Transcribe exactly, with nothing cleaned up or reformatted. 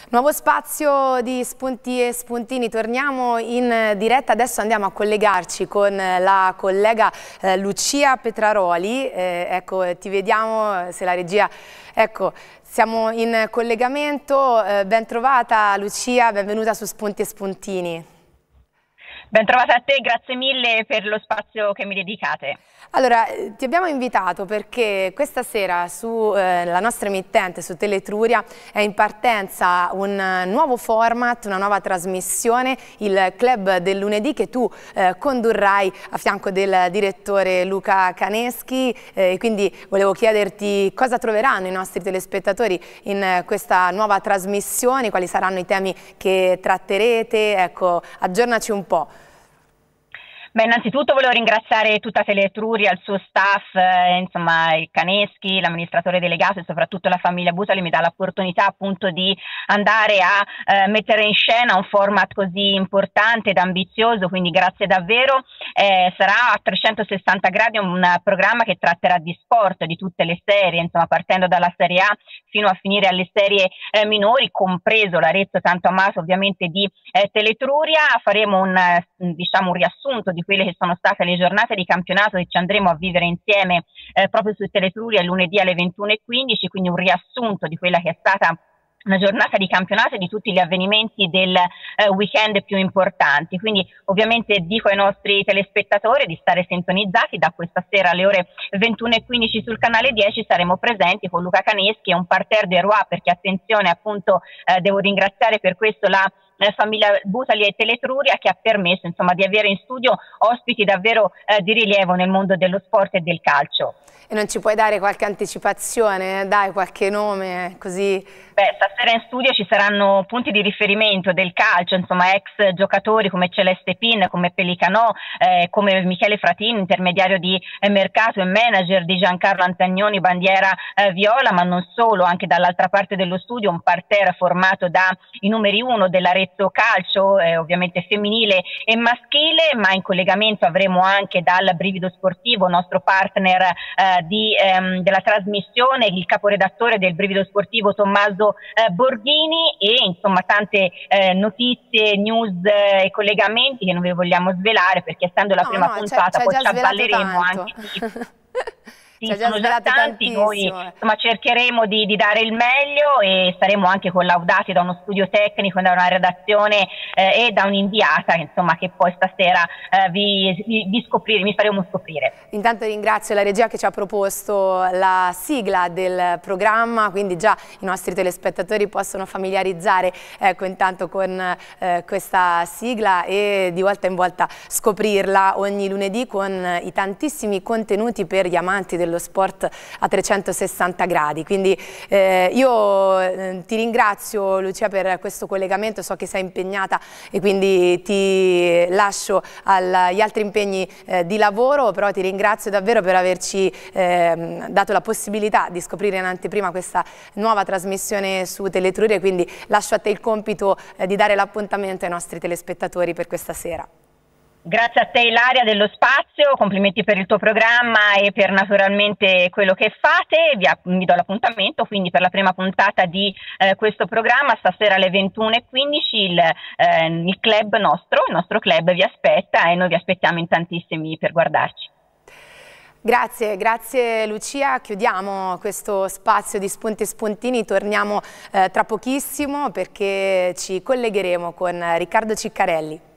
Nuovo spazio di spunti e spuntini, torniamo in diretta, adesso andiamo a collegarci con la collega eh, Lucia Petraroli, eh, ecco ti vediamo se la regia, ecco siamo in collegamento, eh, ben trovata Lucia, benvenuta su Spunti e Spuntini. Ben trovata a te, grazie mille per lo spazio che mi dedicate. Allora, ti abbiamo invitato perché questa sera sulla eh, nostra emittente, su Teletruria, è in partenza un nuovo format, una nuova trasmissione, il Club del Lunedì, che tu eh, condurrai a fianco del direttore Luca Caneschi, e eh, quindi volevo chiederti cosa troveranno i nostri telespettatori in eh, questa nuova trasmissione, quali saranno i temi che tratterete, ecco, aggiornaci un po'. Beh, innanzitutto volevo ringraziare tutta Teletruria, il suo staff, eh, insomma, il Caneschi, l'amministratore delegato e soprattutto la famiglia Butali mi dà l'opportunità appunto di andare a eh, mettere in scena un format così importante ed ambizioso, quindi grazie davvero. Eh, sarà a trecentosessanta gradi un programma che tratterà di sport, di tutte le serie, insomma, partendo dalla Serie A fino a finire alle serie eh, minori, compreso l'Arezzo tanto amato ovviamente di eh, Teletruria. Faremo un, eh, diciamo, un riassunto di quelle che sono state le giornate di campionato che ci andremo a vivere insieme eh, proprio su Teletruria lunedì alle ventuno e quindici, quindi un riassunto di quella che è stata una giornata di campionato e di tutti gli avvenimenti del eh, weekend più importanti. Quindi ovviamente dico ai nostri telespettatori di stare sintonizzati. Da questa sera alle ore ventuno e quindici sul canale dieci saremo presenti con Luca Caneschi e un parterre de roi, perché attenzione, appunto eh, devo ringraziare per questo la la famiglia Butali e Teletruria, che ha permesso insomma di avere in studio ospiti davvero eh, di rilievo nel mondo dello sport e del calcio. E non ci puoi dare qualche anticipazione? Dai, qualche nome così? Beh, stasera in studio ci saranno punti di riferimento del calcio, insomma ex giocatori come Celeste Pin, come Pelicanò, eh, come Michele Fratini, intermediario di eh, mercato e manager di Giancarlo Antagnoni, bandiera eh, viola, ma non solo, anche dall'altra parte dello studio un parterre formato da i numeri uno dell'Arezzo Calcio, eh, ovviamente femminile e maschile, ma in collegamento avremo anche dal Brivido Sportivo, nostro partner eh, di, ehm, della trasmissione, il caporedattore del Brivido Sportivo Tommaso Eh, Borghini, e insomma tante eh, notizie, news e eh, collegamenti che non vi vogliamo svelare, perché essendo la no, prima no, puntata poi ci avvalleremo anche di... Sì, sono già tanti, noi insomma, cercheremo di, di dare il meglio e saremo anche collaudati da uno studio tecnico, da una redazione eh, e da un'inviata insomma, che poi stasera eh, vi, vi, vi, scoprire, vi faremo scoprire. Intanto ringrazio la regia che ci ha proposto la sigla del programma, quindi già i nostri telespettatori possono familiarizzare ecco, intanto con eh, questa sigla e di volta in volta scoprirla ogni lunedì con i tantissimi contenuti per gli amanti del dello sport a trecentosessanta gradi. Quindi eh, io eh, ti ringrazio Lucia per questo collegamento, so che sei impegnata e quindi ti lascio agli altri impegni eh, di lavoro, però ti ringrazio davvero per averci eh, dato la possibilità di scoprire in anteprima questa nuova trasmissione su Teletruria, quindi lascio a te il compito eh, di dare l'appuntamento ai nostri telespettatori per questa sera. Grazie a te Ilaria dello spazio, complimenti per il tuo programma e per naturalmente quello che fate. Vi, vi do l'appuntamento quindi per la prima puntata di eh, questo programma stasera alle ventuno e quindici. Il, eh, il club nostro, il nostro club vi aspetta e noi vi aspettiamo in tantissimi per guardarci. Grazie, grazie Lucia, chiudiamo questo spazio di Spunti e Spuntini, torniamo eh, tra pochissimo perché ci collegheremo con Riccardo Ciccarelli.